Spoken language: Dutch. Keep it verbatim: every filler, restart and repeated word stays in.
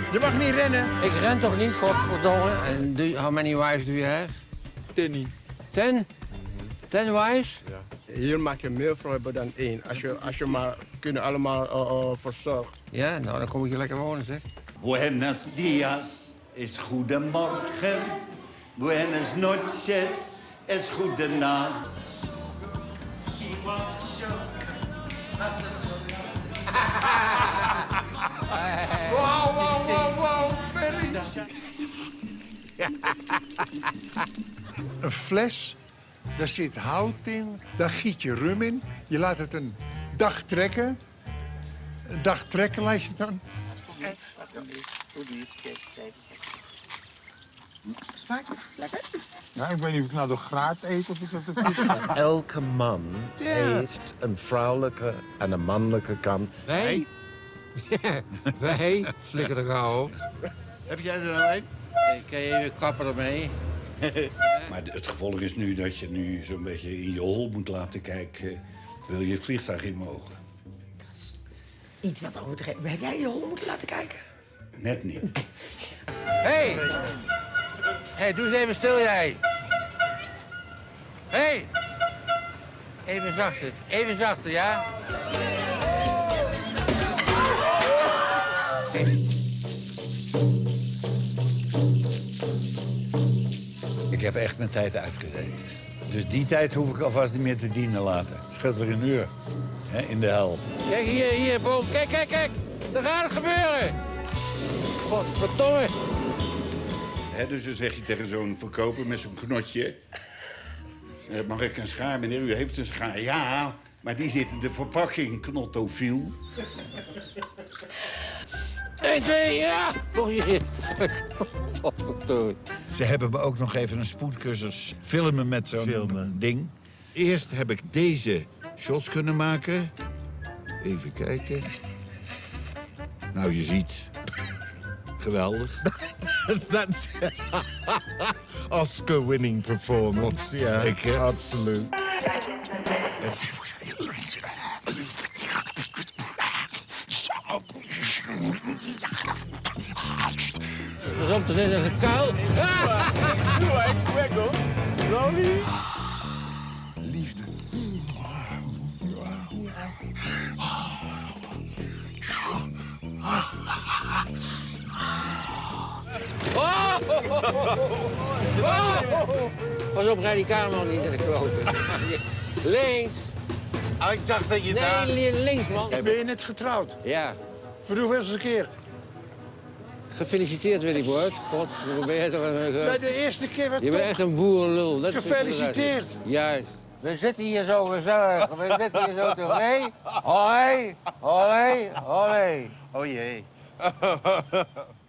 Je mag niet rennen. Ik ren toch niet, godverdomme. En do, how many wives do you have? Ten. Ten? Ten wives? Ja. Hier maak je meer vrouwen dan één. Als je, als je maar kunnen allemaal uh, uh, verzorgen. Ja, nou dan kom ik hier lekker wonen, zeg. Buenos dias is goedemorgen. Buenas noches is goedenacht. Wow, wow, wow, wow, very. Een fles, daar zit hout in, daar giet je rum in. Je laat het een dag trekken. Een dag trekken laat je het dan. Smaakt het lekker? Nou, ik weet niet of ik nou de graad eet of ik dat het Elke man Ja. heeft een vrouwelijke en een mannelijke kant. Wij? Ja, wij? Flikker de gauw op. Heb jij er nou een? Hey, kan je even kappen ermee? Maar het gevolg is nu dat je nu zo'n beetje in je hol moet laten kijken. Wil je het vliegtuig in mogen? Iets wat overdreven. Heb jij je hol moeten laten kijken? Net niet. Hé! Hey. Hey, doe eens even stil, jij. Hé! Hey. Even zachter. Even zachter, ja? Ik heb echt mijn tijd uitgezeten. Dus die tijd hoef ik alvast niet meer te dienen laten. Het scheelt weer een uur. Hè, in de hel. Kijk, hier, hier, boom. Kijk, kijk, kijk. Er gaat het gebeuren. Godverdomme. Hè, dus dan zeg je tegen zo'n verkoper met zo'n knotje... Eh, mag ik een schaar, meneer? U heeft een schaar. Ja, maar die zit in de verpakking, knottofiel. Eén, twee, ja. Nog hier. Godverdomme. Ze hebben me ook nog even een spoedcursus filmen met zo'n ding. Eerst heb ik deze shots kunnen maken. Even kijken. Nou, je ziet. Geweldig. That's Oscar-winning performance. Ja, Zeker. absoluut. Pas op, er zit een kuil. liefde. Oh! Oh! Pas op, rij die kamer niet naar de kloten. Links. Ik dacht dat je Nee, links, man. Ben je net getrouwd? Ja. Voor de hoeveelste keer? Gefeliciteerd, Willy Boort. God, ben jij toch een... Bij de eerste keer werd Je bent toch... echt een boerenlul. Dat Gefeliciteerd. Juist. We zitten hier zo gezellig. We zitten hier zo toch mee? Hoi, hoi, hoi. Oh jee.